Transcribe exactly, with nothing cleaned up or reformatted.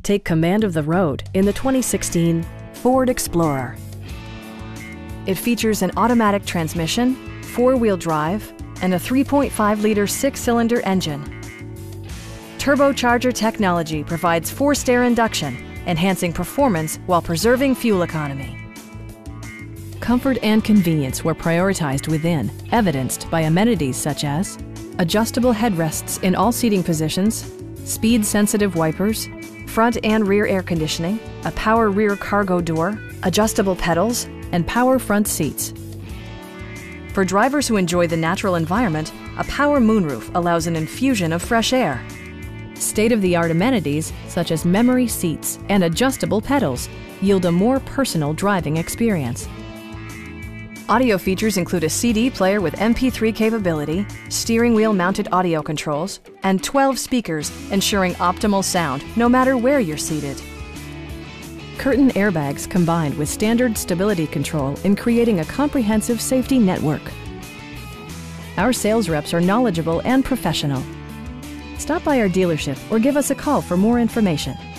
Take command of the road in the twenty sixteen Ford Explorer. It features an automatic transmission, four-wheel drive, and a three point five liter six-cylinder engine. Turbocharger technology provides forced air induction, enhancing performance while preserving fuel economy. Comfort and convenience were prioritized within, evidenced by amenities such as adjustable headrests in all seating positions, speed-sensitive wipers, front and rear air conditioning, a power rear cargo door, adjustable pedals, and power front seats. For drivers who enjoy the natural environment, a power moonroof allows an infusion of fresh air. State-of-the-art amenities such as memory seats and adjustable pedals yield a more personal driving experience. Audio features include a C D player with M P three capability, steering wheel mounted audio controls, and twelve speakers, ensuring optimal sound no matter where you're seated. Curtain airbags combined with standard stability control in creating a comprehensive safety network. Our sales reps are knowledgeable and professional. Stop by our dealership or give us a call for more information.